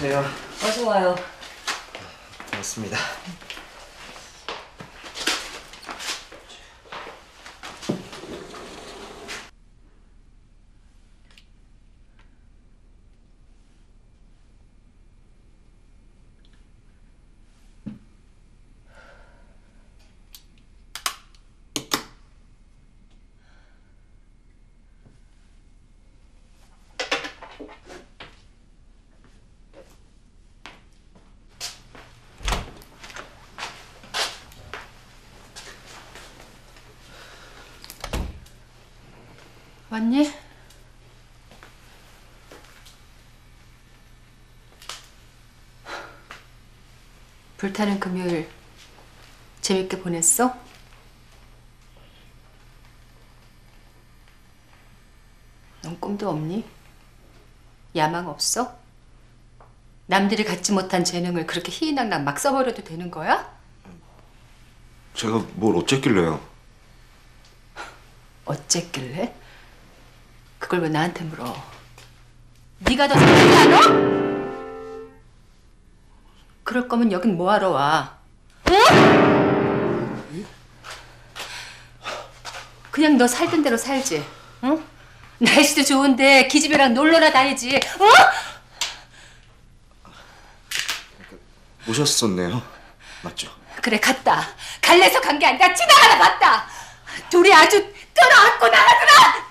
안녕하세요. 어서 와요. 반갑습니다. 왔니? 불타는 금요일 재밌게 보냈어? 넌 꿈도 없니? 야망 없어? 남들이 갖지 못한 재능을 그렇게 희희낙낙 막 써버려도 되는 거야? 제가 뭘 어쨌길래요? 어쨌길래? 그걸 왜 나한테 물어? 네가 더 잘하지 않아? 그럴 거면 여긴 뭐하러 와? 응? 그냥 너 살던 대로 살지, 응? 날씨도 좋은데 기집애랑 놀러나 다니지, 어? 오셨었네요. 맞죠? 그래, 갔다. 갈래서 간 게 아니라 지나가다 봤다. 둘이 아주 끌어안고 나가더라.